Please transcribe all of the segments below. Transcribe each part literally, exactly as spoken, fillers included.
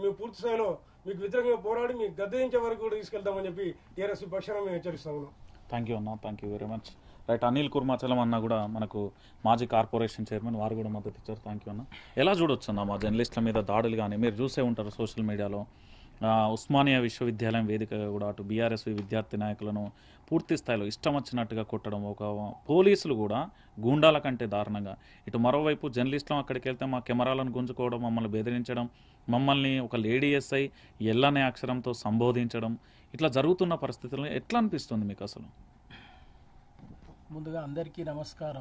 మేము పూర్తి స్థాయిలో మీకు వ్యతిరేకంగా పోరాడి మీకు గద్దెదించే వరకు కూడా తీసుకెళ్తామని చెప్పి టీఆర్ఎస్ పక్షాన మేము హెచ్చరిస్తాము. థ్యాంక్ యూ అన్న, thank you very much. Right, Anil Kurmachalam అన్న కూడా మనకు మాజీ కార్పొరేషన్ చైర్మన్, వారు కూడా మద్దతు ఇచ్చారు. థ్యాంక్ యూ అన్న. ఎలా చూడొచ్చు అన్న మా జర్నలిస్టుల మీద దాడులు కానీ మీరు చూసే ఉంటారు సోషల్ మీడియాలో. ఉస్మానియా విశ్వవిద్యాలయం వేదికగా కూడా అటు బీఆర్ఎస్ విద్యార్థి నాయకులను పూర్తి స్థాయిలో ఇష్టం వచ్చినట్టుగా కొట్టడం, ఒక పోలీసులు కూడా గూండాల కంటే దారుణంగా. ఇటు మరోవైపు జర్నలిస్టులు అక్కడికి వెళ్తే మా కెమెరాలను గుంజుకోవడం, మమ్మల్ని బెదిరించడం, మమ్మల్ని ఒక లేడీ ఎస్ఐ ఎల్లనే అక్షరంతో సంబోధించడం, ఇట్లా జరుగుతున్న పరిస్థితుల్లో ఎట్లా అనిపిస్తుంది మీకు అసలు? ముందుగా అందరికీ నమస్కారం.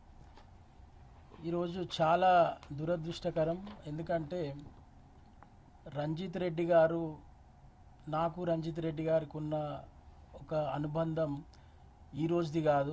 ఈరోజు చాలా దురదృష్టకరం. ఎందుకంటే రంజిత్ రెడ్డి గారు, నాకు రంజిత్ రెడ్డి గారికి ఉన్న ఒక అనుబంధం ఈ రోజుది కాదు.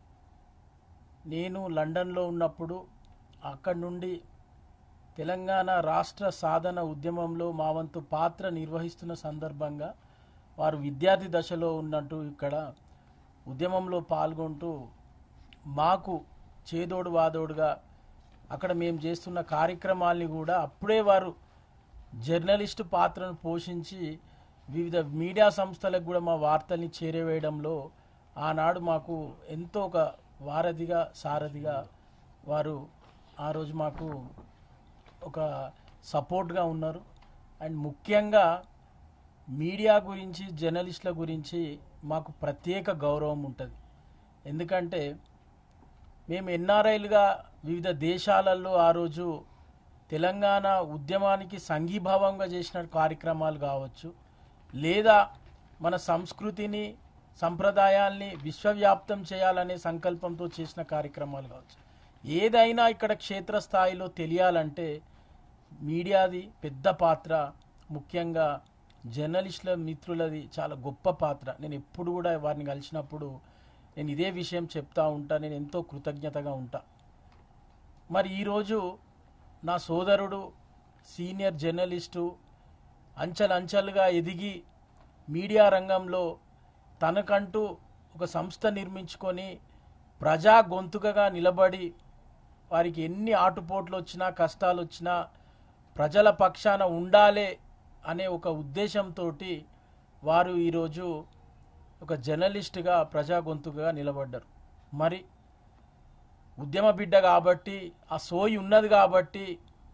నేను లండన్లో ఉన్నప్పుడు అక్కడి నుండి తెలంగాణ రాష్ట్ర సాధన ఉద్యమంలో మా వంతు పాత్ర నిర్వహిస్తున్న సందర్భంగా వారు విద్యార్థి దశలో ఉన్నట్టు ఇక్కడ ఉద్యమంలో పాల్గొంటూ మాకు చేదోడు వాదోడుగా అక్కడ మేము చేస్తున్న కార్యక్రమాల్ని కూడా అప్పుడే వారు జర్నలిస్టు పాత్రను పోషించి వివిధ మీడియా సంస్థలకు కూడా మా వార్తల్ని చేరవేయడంలో ఆనాడు మాకు ఎంతో ఒక వారధిగా సారథిగా వారు ఆ రోజు మాకు ఒక సపోర్ట్గా ఉన్నారు. అండ్ ముఖ్యంగా మీడియా గురించి, జర్నలిస్టుల గురించి మాకు ప్రత్యేక గౌరవం ఉంటుంది. ఎందుకంటే మేము ఎన్ఆర్ఐలుగా వివిధ దేశాలలో ఆ రోజు తెలంగాణ ఉద్యమానికి సంఘీభావంగా చేసిన కార్యక్రమాలు కావచ్చు, లేదా మన సంస్కృతిని సంప్రదాయాల్ని విశ్వవ్యాప్తం చేయాలనే సంకల్పంతో చేసిన కార్యక్రమాలు కావచ్చు, ఏదైనా ఇక్కడ క్షేత్రస్థాయిలో తెలియాలంటే మీడియాది పెద్ద పాత్ర, ముఖ్యంగా జర్నలిస్టుల మిత్రులది చాలా గొప్ప పాత్ర. నేను ఎప్పుడు కూడా వారిని కలిసినప్పుడు నేను ఇదే విషయం చెప్తా ఉంటా, నేను ఎంతో కృతజ్ఞతగా ఉంటా. మరి ఈరోజు నా సోదరుడు సీనియర్ జర్నలిస్టు అంచెలంచెలుగా ఎదిగి మీడియా రంగంలో తనకంటూ ఒక సంస్థ నిర్మించుకొని ప్రజా గొంతుకగా నిలబడి వారికి ఎన్ని ఆటుపోట్లు వచ్చినా కష్టాలు వచ్చినా ప్రజల పక్షాన ఉండాలే అనే ఒక ఉద్దేశంతో వారు ఈరోజు ఒక జర్నలిస్టుగా ప్రజా గొంతుకగా నిలబడ్డారు. మరి ఉద్యమ బిడ్డ కాబట్టి, ఆ సోయి ఉన్నది కాబట్టి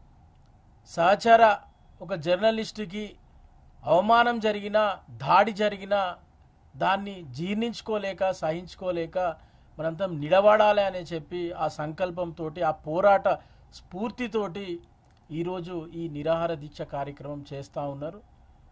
సహచర ఒక జర్నలిస్టుకి అవమానం జరిగినా, దాడి జరిగినా దాన్ని జీర్ణించుకోలేక, సహించుకోలేక మనంతా నిలబడాలి అని చెప్పి ఆ సంకల్పంతో, ఆ పోరాట స్ఫూర్తితోటి ఈరోజు ఈ నిరాహార దీక్ష కార్యక్రమం చేస్తూ ఉన్నారు.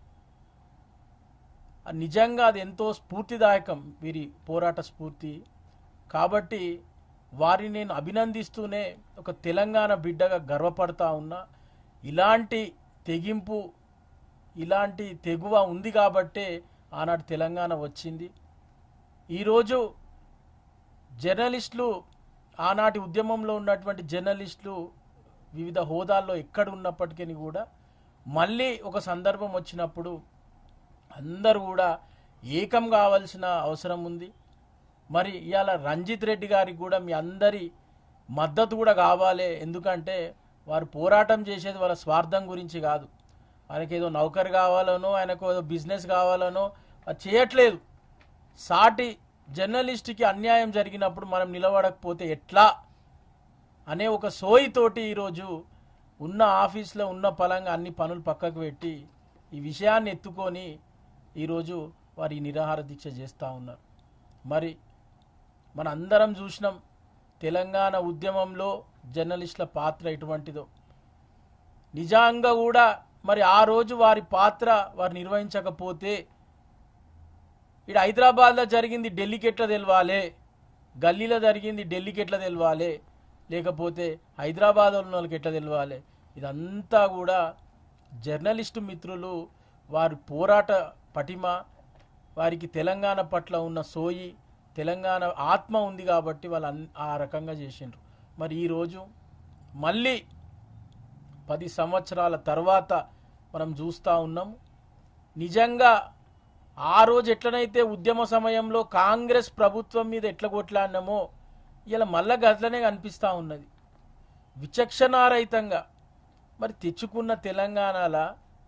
నిజంగా అది ఎంతో స్ఫూర్తిదాయకం వీరి పోరాట స్ఫూర్తి. కాబట్టి వారిని నేను అభినందిస్తూనే ఒక తెలంగాణ బిడ్డగా గర్వపడతా ఉన్నా. ఇలాంటి తెగింపు, ఇలాంటి తెగువ ఉంది కాబట్టే ఆనాడు తెలంగాణ వచ్చింది. ఈరోజు జర్నలిస్టులు, ఆనాటి ఉద్యమంలో ఉన్నటువంటి జర్నలిస్టులు వివిధ హోదాల్లో ఎక్కడ ఉన్నప్పటికీ కూడా మళ్ళీ ఒక సందర్భం వచ్చినప్పుడు అందరూ కూడా ఏకం కావాల్సిన అవసరం ఉంది. మరి ఇవాళ రంజిత్ రెడ్డి గారికి కూడా మీ అందరి మద్దతు కూడా కావాలి. ఎందుకంటే వారు పోరాటం చేసేది వాళ్ళ స్వార్థం గురించి కాదు. ఆయనకి ఏదో నౌకరు కావాలనో, ఆయనకు ఏదో బిజినెస్ కావాలనో అది చేయట్లేదు. సాటి జర్నలిస్ట్కి అన్యాయం జరిగినప్పుడు మనం నిలబడకపోతే ఎట్లా అనే ఒక సోయితోటి ఈరోజు ఉన్న ఆఫీస్లో ఉన్న పలంగా అన్ని పనులు పక్కకు పెట్టి ఈ విషయాన్ని ఎత్తుకొని ఈరోజు వారి నిరాహార దీక్ష చేస్తూ ఉన్నారు. మరి మన అందరం చూసినాం తెలంగాణ ఉద్యమంలో జర్నలిస్టుల పాత్ర ఎటువంటిదో. నిజంగా కూడా మరి ఆ రోజు వారి పాత్ర వారు నిర్వహించకపోతే ఇక్కడ హైదరాబాద్లో జరిగింది ఢిల్లీకి ఎట్లా తెలవాలి, గల్లీలో జరిగింది ఢిల్లీకి ఎట్లా తెలవాలి, లేకపోతే హైదరాబాద్ ఉన్న వాళ్ళకి ఎట్లా తెలవాలి? ఇదంతా కూడా జర్నలిస్టు మిత్రులు వారి పోరాట పటిమ, వారికి తెలంగాణ పట్ల ఉన్న సోయి, తెలంగాణ ఆత్మ ఉంది కాబట్టి వాళ్ళు ఆ రకంగా చేసిండ్రు. మరి ఈరోజు మళ్ళీ పది సంవత్సరాల తర్వాత మనం చూస్తూ ఉన్నాము. నిజంగా ఆ రోజు ఎట్లనైతే ఉద్యమ సమయంలో కాంగ్రెస్ ప్రభుత్వం మీద ఎట్లా కొట్లాడినామో ఇలా మళ్ళా గట్లనే కనిపిస్తూ ఉన్నది. విచక్షణారహితంగా మరి తెచ్చుకున్న తెలంగాణలో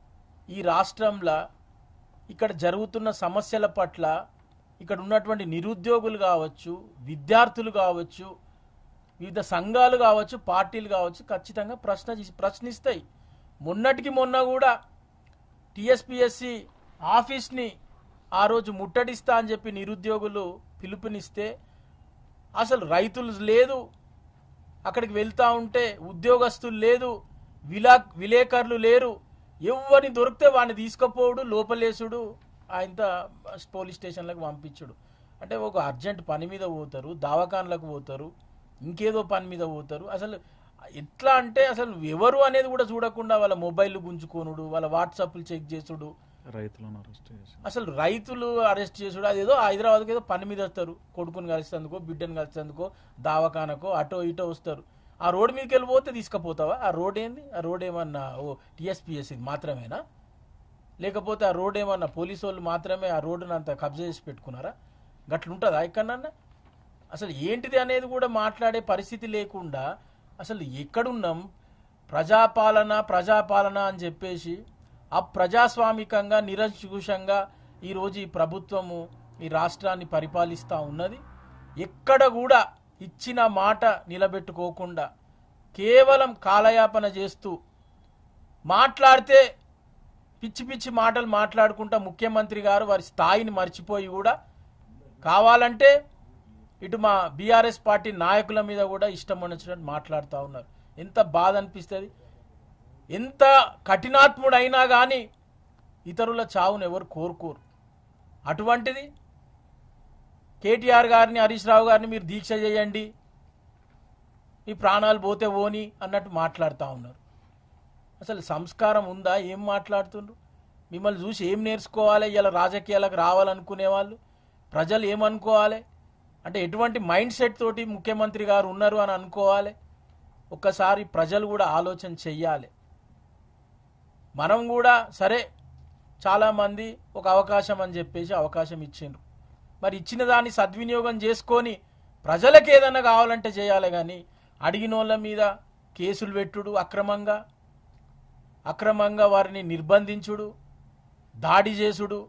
ఈ రాష్ట్రంలో ఇక్కడ జరుగుతున్న సమస్యల పట్ల ఇక్కడ ఉన్నటువంటి నిరుద్యోగులు కావచ్చు, విద్యార్థులు కావచ్చు, వివిధ సంఘాలు కావచ్చు, పార్టీలు కావచ్చు ఖచ్చితంగా ప్రశ్న ప్రశ్నిస్తాయి. మొన్నటికి మొన్న కూడా టీఎస్పీఎస్సీ ఆఫీస్ని ఆ రోజు ముట్టడిస్తా అని చెప్పి నిరుద్యోగులు పిలుపునిస్తే అసలు రైతులు లేదు, అక్కడికి వెళ్తూ ఉంటే ఉద్యోగస్తులు లేదు, విలా విలేకరులు లేరు, ఎవరిని దొరికితే వాడిని తీసుకుపోవడు, లోపలేసుడు, ఆయన పోలీస్ స్టేషన్లకు పంపించుడు. అంటే ఒక అర్జెంట్ పని మీద పోతారు, దవాఖాన్లకు పోతారు, ఇంకేదో పని మీద పోతారు. అసలు ఎట్లా అంటే అసలు ఎవరు అనేది కూడా చూడకుండా వాళ్ళ మొబైల్ గుంజుకోనుడు, వాళ్ళ వాట్సాప్లు చెక్ చేసుడు, రైతులను అరెస్ట్ చేసి అసలు రైతులు అరెస్ట్ చేసుడు. అదేదో హైదరాబాద్కి ఏదో పని మీద వస్తారు, కొడుకుని కలిసేందుకో బిడ్డను కలిసేందుకో దావఖానకో అటో ఇటో వస్తారు. ఆ రోడ్డు మీదకి వెళ్ళిపోతే తీసుకుపోతావా? ఆ రోడ్ ఏంది? ఆ రోడ్ ఏమన్నా ఓ టీఎస్పీఎస్సీ మాత్రమేనా? లేకపోతే ఆ రోడ్ ఏమన్నా పోలీసు వాళ్ళు మాత్రమే ఆ రోడ్డును అంత కబ్జా చేసి పెట్టుకున్నారా? గట్లుంటుందా ఎక్కడన్నా? అసలు ఏంటిది అనేది కూడా మాట్లాడే పరిస్థితి లేకుండా అసలు ఎక్కడున్నాం? ప్రజాపాలన ప్రజాపాలన అని చెప్పేసి అప్రజాస్వామికంగా నిరంకుశంగా ఈరోజు ఈ ప్రభుత్వము ఈ రాష్ట్రాన్ని పరిపాలిస్తూ ఉన్నది. ఎక్కడ కూడా ఇచ్చిన మాట నిలబెట్టుకోకుండా కేవలం కాలయాపన చేస్తూ మాట్లాడితే పిచ్చి పిచ్చి మాటలు మాట్లాడుకుంటా ముఖ్యమంత్రి గారు వారి స్థాయిని మర్చిపోయి కూడా కావాలంటే ఇటు మా బీఆర్ఎస్ పార్టీ నాయకుల మీద కూడా ఇష్టం వచ్చినట్టు మాట్లాడుతూ ఉన్నారు. ఎంత బాధ అనిపిస్తుంది. ఎంత కఠినాత్ముడైనా కానీ ఇతరుల చావును ఎవరు కోరుకోరు. అటువంటిది కేటీఆర్ గారిని, హరీష్ రావు గారిని మీరు దీక్ష చేయండి, ఈ ప్రాణాలు పోతే ఓని అన్నట్టు మాట్లాడుతూ ఉన్నారు. అసలు సంస్కారం ఉందా? ఏం మాట్లాడుతుండ్రు? మిమ్మల్ని చూసి ఏం నేర్చుకోవాలి? ఇలా రాజకీయాలకు రావాలనుకునే వాళ్ళు ప్రజలు ఏమనుకోవాలి? అంటే ఎటువంటి మైండ్ సెట్ తోటి ముఖ్యమంత్రి గారు ఉన్నారు అని అనుకోవాలి. ఒక్కసారి ప్రజలు కూడా ఆలోచన చెయ్యాలి. మనం కూడా సరే చాలామంది ఒక అవకాశం అని చెప్పేసి అవకాశం ఇచ్చిండ్రు, మరి ఇచ్చిన దాన్ని సద్వినియోగం చేసుకొని ప్రజలకు ఏదైనా కావాలంటే చేయాలి. కానీ అడిగిన వాళ్ళ మీద కేసులు పెట్టుడు, అక్రమంగా అక్రమంగా వారిని నిర్బంధించుడు, దాడి చేసుడు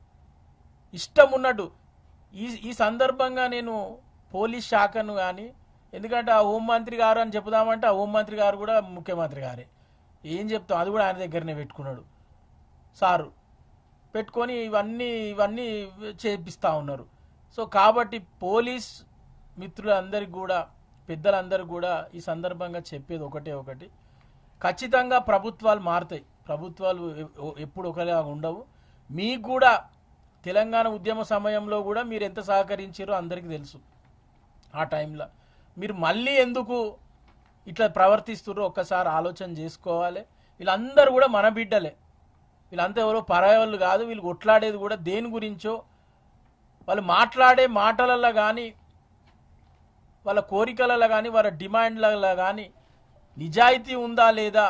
ఇష్టం ఉన్నట్టు. ఈ ఈ సందర్భంగా నేను పోలీస్ శాఖను కానీ, ఎందుకంటే ఆ హోంమంత్రి గారు అని చెప్దామంటే ఆ హోంమంత్రి గారు కూడా ముఖ్యమంత్రి గారే, ఏం చెప్తాం, అది కూడా ఆయన దగ్గరనే పెట్టుకున్నాడు సారు పెట్టుకొని ఇవన్నీ ఇవన్నీ చేపిస్తూ ఉన్నారు. సో కాబట్టి పోలీస్ మిత్రులందరికీ కూడా పెద్దలందరికీ కూడా ఈ సందర్భంగా చెప్పేది ఒకటే ఒకటి, ఖచ్చితంగా ప్రభుత్వాలు మారుతాయి. ప్రభుత్వాలు ఎప్పుడు ఒకలాగా ఉండవు. మీకు కూడా తెలంగాణ ఉద్యమ సమయంలో కూడా మీరు ఎంత సహకరించారో అందరికీ తెలుసు. ఆ టైంలో మీరు మళ్ళీ ఎందుకు ఇట్లా ప్రవర్తిస్తున్నారో ఒక్కసారి ఆలోచన చేసుకోవాలి. వీళ్ళందరూ కూడా మన బిడ్డలే, వీళ్ళంతా ఎవరో పరాయోళ్ళు కాదు. వీళ్ళు కొట్లాడేది కూడా దేని గురించో, వాళ్ళు మాట్లాడే మాటలలో కానీ వాళ్ళ కోరికలలో కానీ వాళ్ళ డిమాండ్లలో కానీ నిజాయితీ ఉందా లేదా,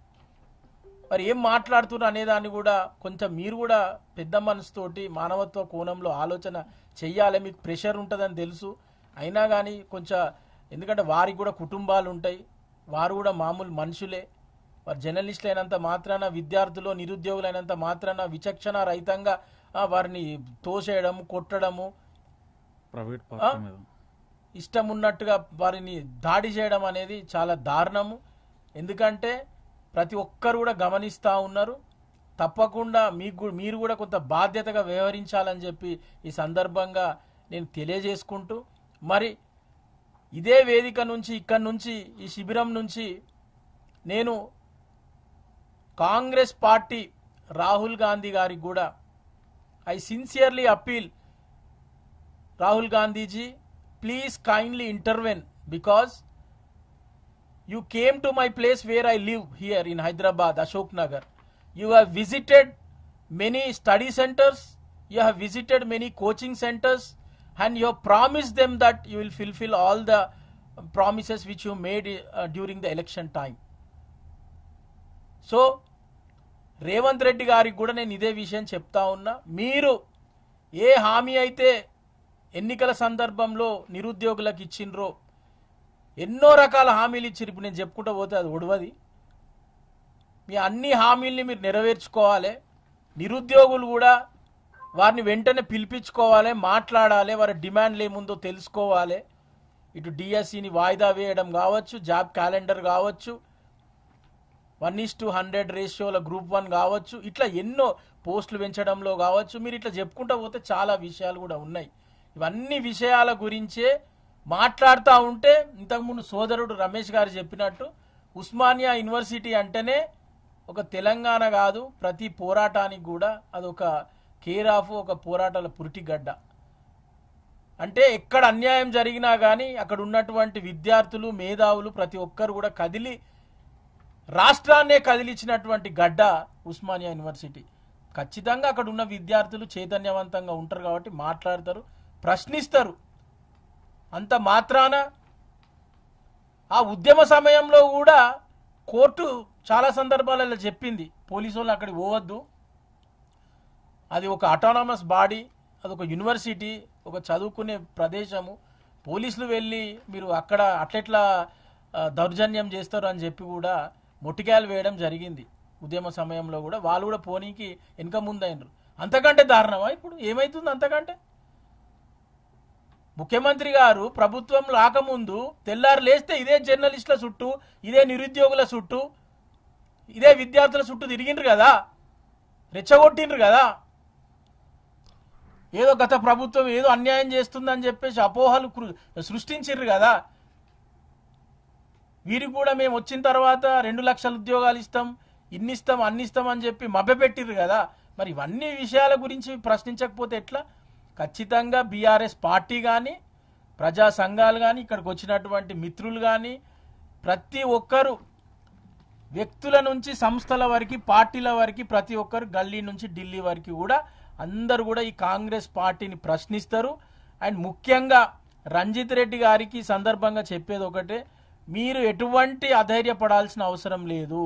మరి ఏం మాట్లాడుతున్నారు అనేదాన్ని కూడా కొంచెం మీరు కూడా పెద్ద మనసుతోటి మానవత్వ కోణంలో ఆలోచన చెయ్యాలి. మీకు ప్రెషర్ ఉంటుందని తెలుసు, అయినా కానీ కొంచెం, ఎందుకంటే వారికి కూడా కుటుంబాలు ఉంటాయి, వారు కూడా మామూలు మనుషులే. వారు జర్నలిస్టులు అయినంత మాత్రాన, విద్యార్థులు నిరుద్యోగులు అయినంత మాత్రాన విచక్షణ రహితంగా వారిని తోసేయడము, కొట్టడము, ప్రైవేట్ ఇష్టం ఉన్నట్టుగా వారిని దాడి చేయడం అనేది చాలా దారుణము. ఎందుకంటే ప్రతి ఒక్కరు కూడా గమనిస్తూ ఉన్నారు. తప్పకుండా మీకు మీరు కూడా కొంత బాధ్యతగా వ్యవహరించాలని చెప్పి ఈ సందర్భంగా నేను తెలియజేసుకుంటూ, మరి ఇదే వేదిక నుంచి, ఇక్కడి నుంచి, ఈ శిబిరం నుంచి నేను కాంగ్రెస్ పార్టీ రాహుల్ గాంధీ గారికి కూడా I sincerely appeal, Rahul Gandhiji, please kindly intervene, because you came to my place where I live here in Hyderabad, Ashok Nagar. You have visited many study centers, you have visited many coaching centers, and you have promised them that you will fulfill all the promises which you made uh, during the election time. So Revanth Reddy గారికి కూడా నేను ఇదే విషయం చెప్తా ఉన్నా, మీరు ఏ హామీ అయితే ఎన్నికల సందర్భంలో నిరుద్యోగులకు ఇచ్చిండ్రో, ఎన్నో రకాల హామీలు ఇచ్చారు. ఇప్పుడు నేను చెప్పుకుంటూ పోతే అది ఒడవది. మీ అన్ని హామీల్ని మీరు నెరవేర్చుకోవాలి. నిరుద్యోగులు కూడా వారిని వెంటనే పిలిపించుకోవాలి, మాట్లాడాలి, వారి డిమాండ్లు ఏముందో తెలుసుకోవాలి. ఇటు డిఎస్సిని వాయిదా వేయడం కావచ్చు, జాబ్ క్యాలెండర్ కావచ్చు, వన్ ఈస్ టు హండ్రెడ్ రేషియోల గ్రూప్ వన్ కావచ్చు, ఇట్లా ఎన్నో పోస్టులు పెంచడంలో కావచ్చు. మీరు ఇట్లా చెప్పుకుంటూ పోతే చాలా విషయాలు కూడా ఉన్నాయి. ఇవన్నీ విషయాల గురించే మాట్లాడుతూ ఉంటే ఇంతకుముందు సోదరుడు రమేష్ గారు చెప్పినట్టు ఉస్మానియా యూనివర్సిటీ అంటేనే ఒక తెలంగాణ కాదు, ప్రతి పోరాటానికి కూడా అదొక కేర్ ఆఫ్, ఒక పోరాటాల పురిటిగడ్డ. అంటే ఎక్కడ అన్యాయం జరిగినా కానీ అక్కడ ఉన్నటువంటి విద్యార్థులు, మేధావులు ప్రతి ఒక్కరు కూడా కదిలి రాష్ట్రాన్నే కదిలించినటువంటి గడ్డ ఉస్మానియా యూనివర్సిటీ. ఖచ్చితంగా అక్కడ ఉన్న విద్యార్థులు చైతన్యవంతంగా ఉంటారు కాబట్టి మాట్లాడతారు, ప్రశ్నిస్తారు. అంత మాత్రాన ఆ ఉద్యమ సమయంలో కూడా కోర్టు చాలా సందర్భాలలో చెప్పింది, పోలీసు వాళ్ళు అక్కడికి పోవద్దు, అది ఒక అటానమస్ బాడీ, అదొక యూనివర్సిటీ, ఒక చదువుకునే ప్రదేశము, పోలీసులు వెళ్ళి మీరు అక్కడ అట్లెట్లా దౌర్జన్యం చేస్తారు అని చెప్పి కూడా మొట్టికాయలు వేయడం జరిగింది. ఉద్యమ సమయంలో కూడా వాళ్ళు కూడా పోనీకి వెనక ముందైనరు. అంతకంటే దారుణమా ఇప్పుడు ఏమైతుంది? అంతకంటే ముఖ్యమంత్రి గారు ప్రభుత్వం రాకముందు తెల్లారు లేస్తే ఇదే జర్నలిస్టుల చుట్టూ, ఇదే నిరుద్యోగుల చుట్టూ, ఇదే విద్యార్థుల చుట్టూ తిరిగిండ్రు కదా, రెచ్చగొట్టిండ్రు కదా. ఏదో గత ప్రభుత్వం ఏదో అన్యాయం చేస్తుందని చెప్పేసి అపోహలు సృష్టించిర్రు కదా. వీరికి కూడా మేము వచ్చిన తర్వాత రెండు లక్షల ఉద్యోగాలు ఇస్తాం, ఇన్ని ఇస్తాం, అన్ని ఇస్తాం అని చెప్పి మభ్యపెట్టిర్రు కదా. మరి ఇవన్నీ విషయాల గురించి ప్రశ్నించకపోతే ఎట్లా? ఖచ్చితంగా బీఆర్ఎస్ పార్టీ కానీ, ప్రజా సంఘాలు కానీ, ఇక్కడికి వచ్చినటువంటి మిత్రులు కానీ, ప్రతి ఒక్కరు వ్యక్తుల నుంచి సంస్థల వరకు, పార్టీల వరకు, ప్రతి ఒక్కరు గల్లీ నుంచి ఢిల్లీ వరకు కూడా అందరూ కూడా ఈ కాంగ్రెస్ పార్టీని ప్రశ్నిస్తారు. అండ్ ముఖ్యంగా రంజిత్ రెడ్డి గారికి సందర్భంగా చెప్పేది ఒకటే, మీరు ఎటువంటి అధైర్యపడాల్సిన అవసరం లేదు.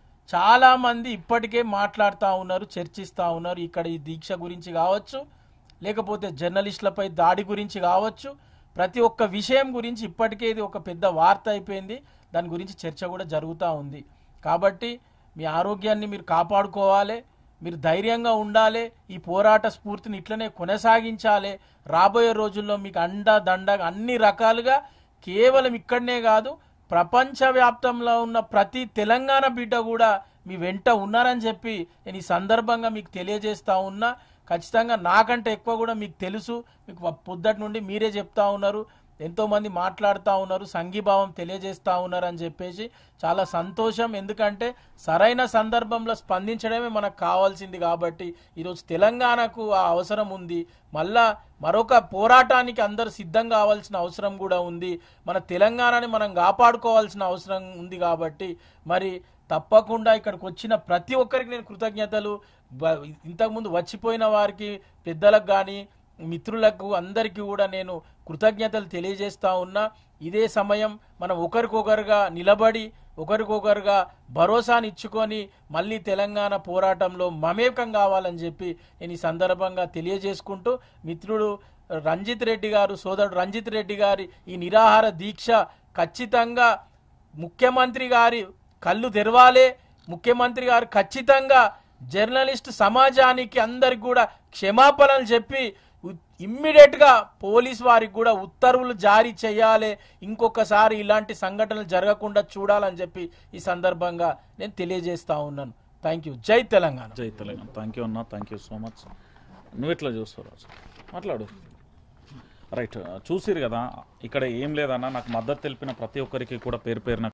చాలామంది ఇప్పటికే మాట్లాడుతూ ఉన్నారు, చర్చిస్తూ ఉన్నారు. ఇక్కడ ఈ దీక్ష గురించి కావచ్చు, లేకపోతే జర్నలిస్టులపై దాడి గురించి కావచ్చు, ప్రతి ఒక్క విషయం గురించి ఇప్పటికే ఇది ఒక పెద్ద వార్త అయిపోయింది. దాని గురించి చర్చ కూడా జరుగుతూ ఉంది. కాబట్టి మీ ఆరోగ్యాన్ని మీరు కాపాడుకోవాలి, మీరు ధైర్యంగా ఉండాలి, ఈ పోరాట స్ఫూర్తిని ఇట్లనే కొనసాగించాలి. రాబోయే రోజుల్లో మీకు అండా దండగా అన్ని రకాలుగా, కేవలం ఇక్కడనే కాదు ప్రపంచవ్యాప్తంలో ఉన్న ప్రతి తెలంగాణ బిడ్డ కూడా మీ వెంట ఉన్నారని చెప్పి నేను ఈ సందర్భంగా మీకు తెలియజేస్తా ఉన్నా. ఖచ్చితంగా నాకంటే ఎక్కువ కూడా మీకు తెలుసు, మీకు పొద్దుటి నుండి మీరే చెప్తా ఉన్నారు, ఎంతోమంది మాట్లాడుతూ ఉన్నారు, సంఘీభావం తెలియజేస్తూ ఉన్నారు అని చెప్పేసి చాలా సంతోషం. ఎందుకంటే సరైన సందర్భంలో స్పందించడమే మనకు కావాల్సింది. కాబట్టి ఈరోజు తెలంగాణకు ఆ అవసరం ఉంది. మళ్ళా మరొక పోరాటానికి అందరూ సిద్ధం కావాల్సిన అవసరం కూడా ఉంది. మన తెలంగాణని మనం కాపాడుకోవాల్సిన అవసరం ఉంది. కాబట్టి మరి తప్పకుండా ఇక్కడికి వచ్చిన ప్రతి ఒక్కరికి నేను కృతజ్ఞతలు, ఇంతకుముందు వచ్చిపోయిన వారికి, పెద్దలకు కానీ, మిత్రులకు అందరికీ కూడా నేను కృతజ్ఞతలు తెలియజేస్తా ఉన్నా. ఇదే సమయం మనం ఒకరికొకరుగా నిలబడి, ఒకరికొకరుగా భరోసాని ఇచ్చుకొని మళ్ళీ తెలంగాణ పోరాటంలో మమేకం కావాలని చెప్పి నేను ఈ సందర్భంగా తెలియజేసుకుంటూ, మిత్రుడు రంజిత్ రెడ్డి గారు, సోదరుడు రంజిత్ రెడ్డి గారి ఈ నిరాహార దీక్ష ఖచ్చితంగా ముఖ్యమంత్రి గారి కళ్ళు తెరవాలే. ముఖ్యమంత్రి గారు ఖచ్చితంగా జర్నలిస్ట్ సమాజానికి అందరికి కూడా క్షమాపణలు చెప్పి ఇమ్మీడియట్ గా పోలీస్ వారికి కూడా ఉత్తర్వులు జారీ చేయాలి. ఇంకొకసారి ఇలాంటి సంఘటనలు జరగకుండా చూడాలని చెప్పి ఈ సందర్భంగా నేను తెలియజేస్తా ఉన్నాను. Thank you. జై తెలంగాణ. జై తెలంగాణ. థ్యాంక్ యూ అన్న, థ్యాంక్ యూ సో మచ్. నువ్వు ఎట్లా చూస్తావు రాజు? మాట్లాడు. రైట్, చూసిరు కదా, ఇక్కడ ఏం లేదన్నా, నాకు మద్దతు తెలిపిన ప్రతి ఒక్కరికి కూడా పేరు పేరున